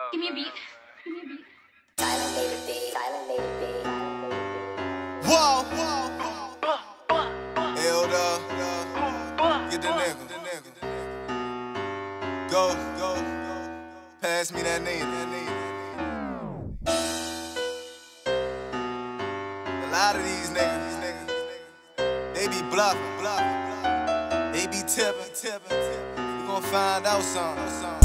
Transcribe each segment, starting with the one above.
Give me a beat. Give me a beat. Silent baby beat. Silent baby beat. Whoa, held up, get the nigga. Go, pass me that nigga. A lot of these niggas, they be bluffing, they be tipping. We gon' find out something.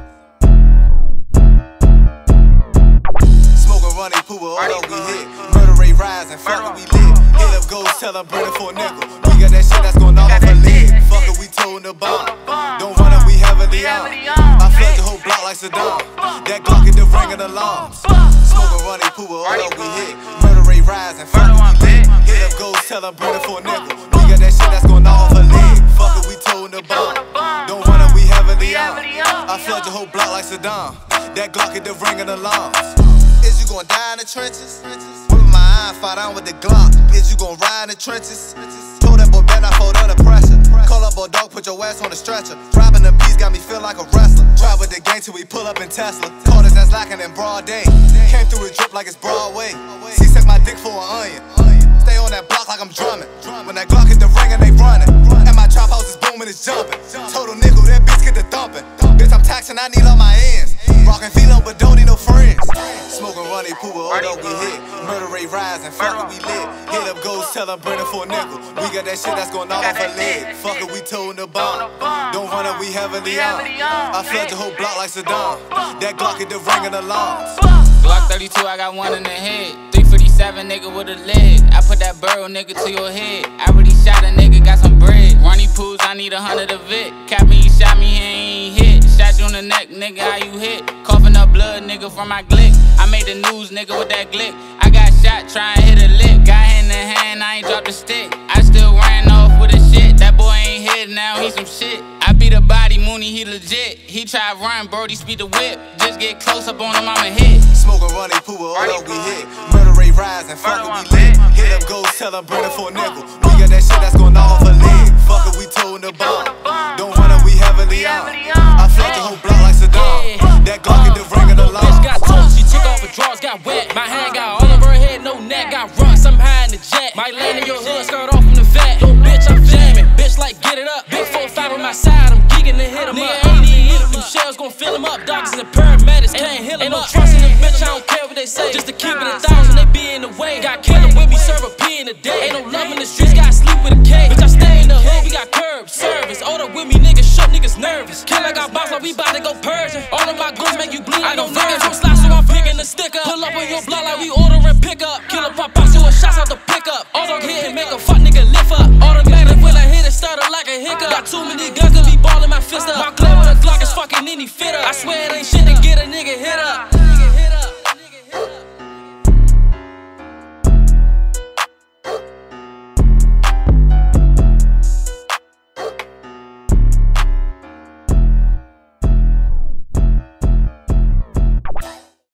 Running poo, all up we hit. Murder rate rising, fuck it, we lit. Hit up ghosts, tell them burn it for a nickel. We got that shit that's gon' knock off a lid. Fuck it, we told the bomb. Don't run it, we heavily on. I flood the whole block like Saddam. That Glock get the ring of the alarms. Smoking running poo, all up we hit. Murder rate rising, fuck it, we lit. Hit up ghosts, tell them burn it for a nickel. We got that shit that's gon' knock off a lid. Fuck it, we told the bomb. Don't run it, we heavily on. I flood the whole block like Saddam. That Glock get the ring of the alarms. Is you gon' die in the trenches? With my eye, fight down with the Glock. Is you gon' ride in the trenches? Told that boy better not fold under pressure. Call up a dog, put your ass on the stretcher. Dropping the beats got me feel like a wrestler. Try with the gang till we pull up in Tesla. Caught us that's lacking in broad day. Came through the drip like it's Broadway. She suck my dick for an onion. Stay on that block like I'm drumming. When that Glock hit the ring and they running. And my trap house is booming, it's jumping. Total nickel, that bitch get the thumping. Bitch, I'm taxing, I need all my ends. Rockin' Philo, but don't need no friends. Smoking runny poo, all up we hit. Murder rate rising, fuck it, we lit. Hit up ghosts, tell them burn it for a nickel. We got that shit that's gon' knock off a lid. Fuck it, we told the bomb. Don't run it, we heavily on. I flood the whole block like Saddam. That Glock get the ring of the alarms. Glock 32, I got one in the head. 357 nigga with a leg. I put that burrow nigga to your head. I already shot a nigga, got some bread. Runny poos, I need 100 of it. Capping, you shot me, he ain't hit. Shot you in the neck, nigga, how you hit? Coughing up blood, nigga, from my glick. I made the news, nigga, with that glick. I got shot, trying to hit a lick. Got hand in hand, I ain't dropped a stick. I still ran off with a shit. That boy ain't hit, now he some shit. I beat a body, Mooney, he legit. He try to run, Brody, speed the whip. Just get close up on him, I'ma hit. Smoking runny poo, all up we hit. Murder rate rising, fuck it, we lit. Hit up ghosts, tell them burn it for a nickel. We got that shit that's gon' knock off a lid. Fuck it, we told the bomb. Don't run it, we heavily on. I flood the whole block like Saddam. That Glock get the ring of the alarm. Bitch got told, she took off her drawers, got wet. My hand got all over her head, no neck. Got rocks, I'm high in the jet. Might land in your hood, start off from the vet. Yo, bitch, I'm jamming. Bitch, like, get it up. Big 4-5 on my side, I'm geeking to hit him up. Nigga, ain't even hit him. Them shells gon' fill him up. Doctors and paramedics can't heal him up. Ain't no trust in them, bitch, I don't care what they say. Just to keep it 1,000, they be in the way. Got killer with me, serve a P in a day. Ain't no love in the streets, gotta sleep with a K. Bitch, I stay in the hood, we got curb service. Order with me, niggas shook, niggas nervous. Killer got box like we bout to go purging. All of my goods make you bleed, I know niggas don't slide, so I'm picking the stick up. Pull up on your block like we ordering pickup. Killer pop out, so a shots out the pickup. All dog hit and make a fuck nigga lift up. Automatic when I hit it, started like a hiccup. Got too many guns to be ballin' my fist up. My club with a Glock is fucking any fitter. I swear it ain't shit to get a nigga hit up.